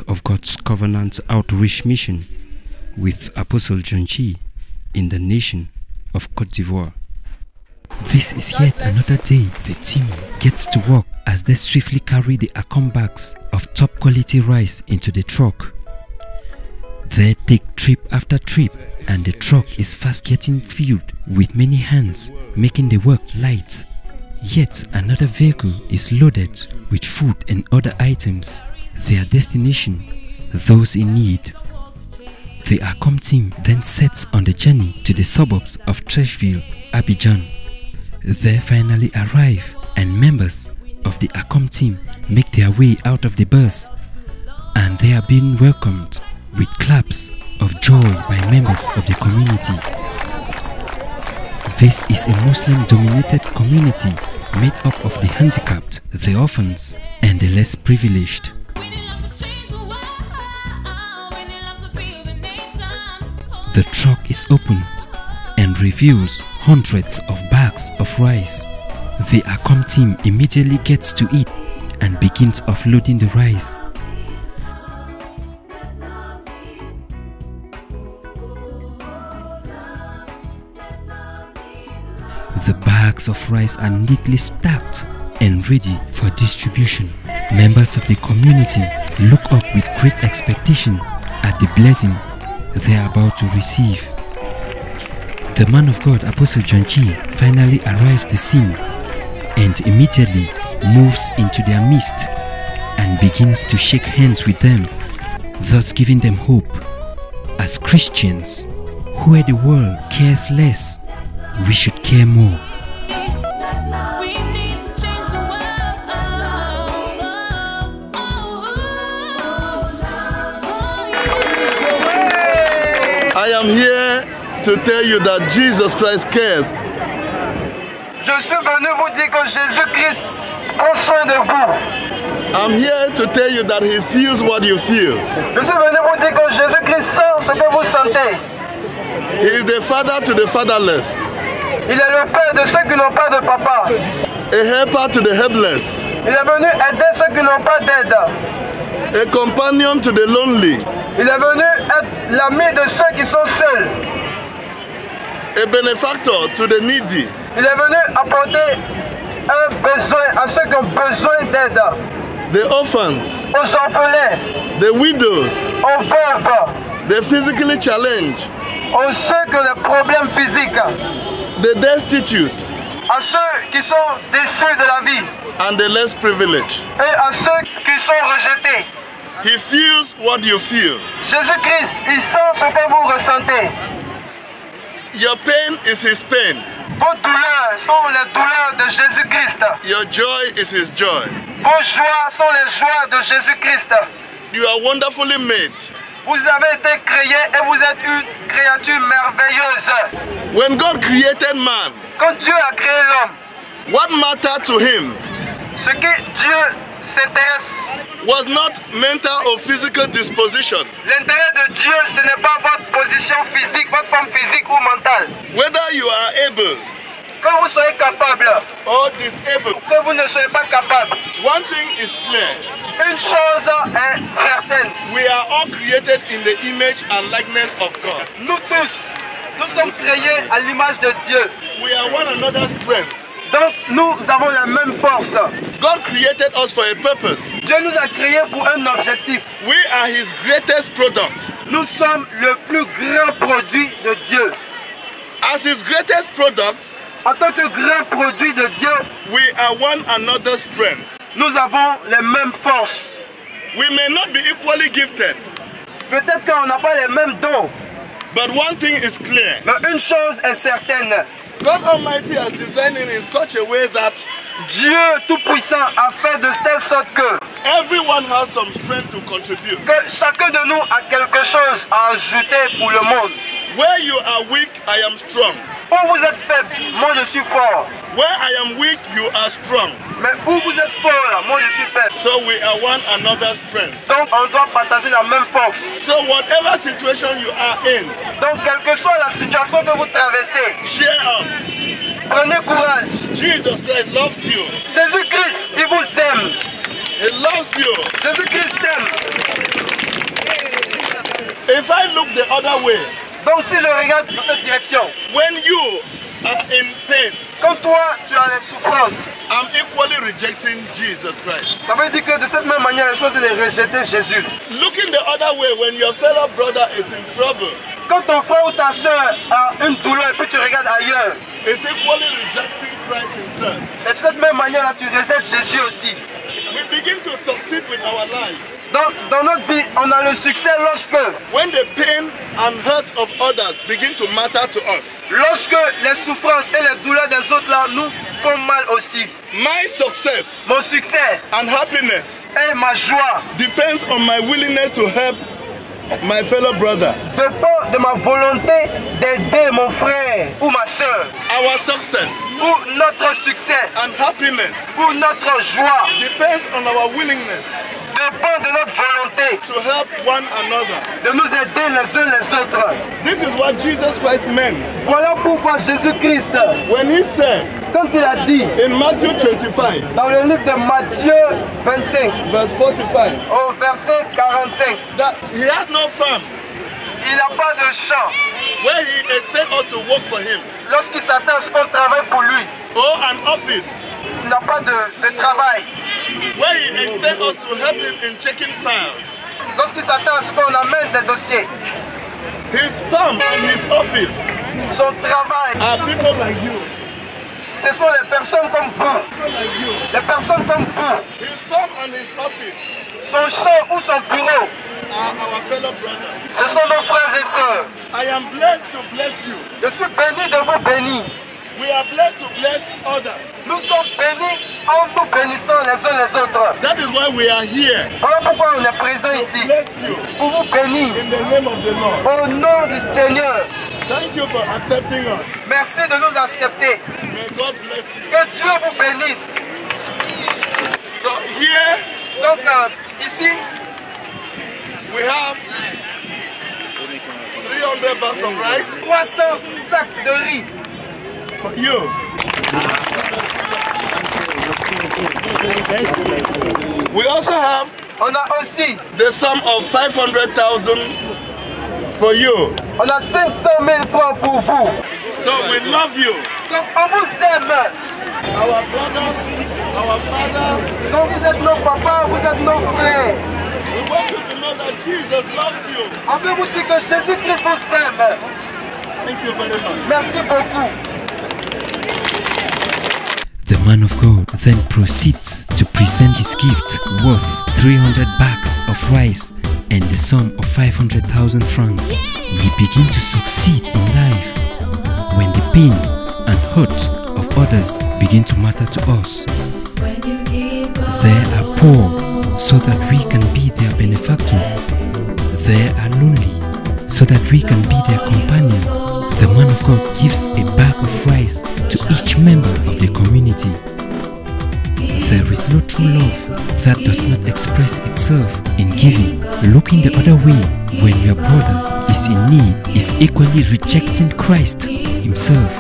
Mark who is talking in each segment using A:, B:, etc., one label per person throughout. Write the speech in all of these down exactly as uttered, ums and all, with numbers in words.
A: of God's Covenant Outreach Mission with Apostle John Chi in the nation of Côte d'Ivoire. This is yet another day the team gets to work as they swiftly carry the Akom bags of top quality rice into the truck. They take trip after trip and the truck is fast getting filled with many hands, making the work light. Yet another vehicle is loaded with food and other items. Their destination, those in need. The Akom team then sets on the journey to the suburbs of Treichville, Abidjan. They finally arrive and members of the Akom team make their way out of the bus and they are being welcomed with claps of joy by members of the community. This is a Muslim-dominated community made up of the handicapped, the orphans, and the less privileged. The truck is opened and reveals hundreds of bags of rice. The Akom team immediately gets to it and begins offloading the rice. The bags of rice are neatly stacked and ready for distribution. Members of the community look up with great expectation at the blessing they are about to receive. The man of God, Apostle John Chi, finally arrives at the scene and immediately moves into their midst and begins to shake hands with them, thus giving them hope. As Christians, where the world cares less, we should care more.
B: I am here to tell you that Jesus Christ cares.
C: Je suis venu vous dire que Jésus-Christ prend soin de vous.
B: I'm here to tell you that he feels what you feel.
C: Je suis venu vous dire que Jésus-Christ sent ce que vous sentez.
B: He is the father to the fatherless.
C: Il est le père de ceux qui n'ont pas de papa.
B: A helper to the helpless.
C: Il est venu aider ceux qui n'ont pas d'aide.
B: A companion to the lonely.
C: Il est venu être l'ami de ceux qui sont seuls.
B: A benefactor to the needy.
C: Il est venu apporter un besoin à ceux qui ont besoin d'aide.
B: The orphans.
C: Aux orphelins.
B: The widows.
C: Aux veuves.
B: The physically challenged.
C: Aux ceux qui ont des problèmes physiques.
B: The destitute.
C: À ceux qui sont déçus de la vie.
B: And the less privileged.
C: Et à ceux qui sont rejetés.
B: He feels what you feel.
C: Jésus-Christ, il sent ce que vous ressentez.
B: Your pain is his pain.
C: Vos douleurs sont les douleurs de Jésus-Christ.
B: Your joy is his joy.
C: Vos joies sont les joies de Jésus-Christ.
B: You are wonderfully made.
C: Vous avez été créé et vous êtes une créature merveilleuse.
B: When God created man,
C: quand Dieu a créé l'homme,
B: what mattered to him?
C: Ce que Dieu s'intéresse
B: was not mental or physical disposition.
C: L'intérêt de Dieu, ce n'est pas votre position physique, votre forme physique ou mentale.
B: Whether you are able,
C: que vous soyez capable,
B: or disabled,
C: que vous ne soyez pas capable.
B: One thing is clear.
C: Une chose est certaine.
B: We are all created in the image and likeness of God.
C: Nous tous, nous sommes créés à l'image de Dieu.
B: We are one another's strength.
C: Donc nous avons la même force.
B: God created us for a purpose.
C: Dieu nous a créés pour un objectif.
B: We are his greatest product.
C: Nous sommes le plus grand produit de Dieu.
B: As his greatest product,
C: en tant que grand produit de Dieu,
B: we are one another's strength.
C: Nous avons les mêmes forces.
B: We may not be equally gifted.
C: Peut-être qu'on n'a pas les mêmes dons.
B: But one thing is clear.
C: Mais une chose est certaine.
B: God Almighty has designed it in such a way that
C: Dieu Tout-Puissant a fait de telle sorte que
B: everyone has some strength to contribute.
C: Que chacun de nous a quelque chose à ajouter pour le monde.
B: Where you are weak, I am strong.
C: Où vous êtes faible, moi je suis fort.
B: Where I am weak, you are strong.
C: Mais où vous êtes fort, moi je suis faible.
B: So we are one another's strength.
C: Donc on doit partager la même force.
B: So whatever situation you are in,
C: donc quelle que soit la situation que vous traversez,
B: cheer up.
C: Prenez courage.
B: Jesus Christ loves you.
C: Jésus-Christ, il vous aime.
B: He loves you.
C: Jésus-Christ t'aime.
B: if I look the other way,
C: Donc si je regarde dans cette direction,
B: when you are in pain,
C: quand toi tu as les souffrances,
B: I'm equally rejecting Jesus Christ.
C: ça veut dire que de cette même manière, je suis en train de rejeter Jésus.
B: Looking the other way, when your fellow brother is in trouble,
C: Quand ton frère ou ta soeur a une douleur et puis tu regardes ailleurs,
B: it's equally rejecting Christ himself.
C: c'est de cette même manière-là tu rejettes Jésus aussi.
B: We begin to succeed with our life
C: Dans, dans notre vie, on a le succès lorsque,
B: when the pain and hurt of others begin to matter to us.
C: lorsque les souffrances et les douleurs des autres là nous font mal aussi.
B: My success
C: Mon succès
B: and happiness
C: et ma joie
B: depends on my willingness to help my fellow brother.
C: dépendent de ma volonté d'aider mon frère ou ma soeur.
B: Our success
C: Ou notre succès
B: and happiness
C: ou notre joie
B: depends on our willingness
C: dépend de notre volonté
B: to help one another.
C: de nous aider les uns les autres.
B: This is what Jesus Christ meant
C: Voilà pourquoi Jésus-Christ,
B: when he said
C: quand il a dit
B: in Matthew twenty-five,
C: dans le livre de Matthieu vingt-cinq,
B: verse forty-five,
C: au verset quarante-cinq,
B: that he had no farm
C: il n'a pas de champ
B: where he expects us to work for him,
C: lorsqu'il s'attend à ce qu'on travaille pour lui.
B: or an office
C: Il n'a pas de, de travail.
B: where he expects us to help him in checking files.
C: Lorsqu'il s'attend à ce qu'on amène des dossiers,
B: His farm and his office
C: son travail,
B: are people like you.
C: ce sont les personnes comme vous.
B: People like you.
C: Les personnes comme vous.
B: His farm and his office
C: Son champ ou son bureau,
B: are our fellow brothers.
C: ce sont nos frères et sœurs.
B: I am blessed to bless you.
C: Je suis béni de vous bénir.
B: We are blessed to bless others.
C: Nous sommes bénis en nous bénissant les uns les autres.
B: That is why we are here.
C: Voilà pourquoi on est présent
B: To
C: ici.
B: bless you
C: Pour vous bénir.
B: in the name of the Lord.
C: Au nom du Seigneur.
B: Thank you for accepting us.
C: Merci de nous accepter.
B: May God bless you.
C: Que Dieu vous bénisse.
B: So here
C: Donc euh, ici,
B: we have three hundred bags of rice
C: trois cents sacs de riz.
B: for you. We also have
C: On a aussi,
B: the sum of five hundred thousand for you.
C: on a cinq cent mille francs pour vous.
B: So we love you.
C: Donc on vous aime.
B: Our brothers, our father.
C: Donc vous êtes nos papas, vous êtes nos frères.
B: We want you to know that Jesus loves you.
C: On veut vous dire que Jésus-Christ vous aime.
B: Thank you very much.
C: Merci beaucoup.
A: The man of God then proceeds to present his gift worth three hundred bags of rice and the sum of five hundred thousand francs. We begin to succeed in life when the pain and hurt of others begin to matter to us. They are poor so that we can be their benefactor. They are lonely so that we can be their companion. The man of God gives a bag of rice to each member of the community. There is no true love that does not express itself in giving. Looking the other way when your brother is in need is equally rejecting Christ himself.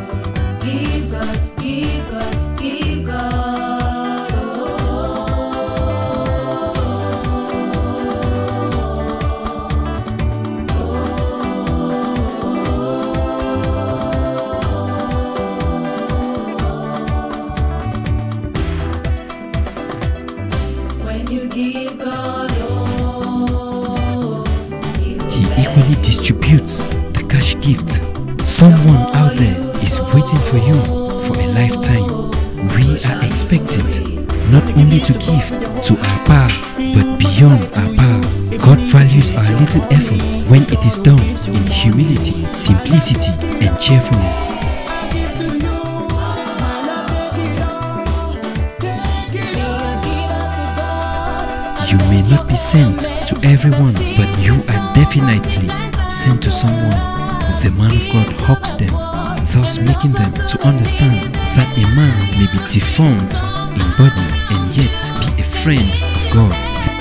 A: He equally distributes the cash gift. Someone out there is waiting for you for a lifetime. We are expected not only to give to our power, but beyond our power. God values our little effort when it is done in humility, simplicity, and cheerfulness. You may not be sent to everyone, but you are definitely sent to someone. The man of God hugs them, thus making them to understand that a man may be deformed in body and yet be a friend of God. The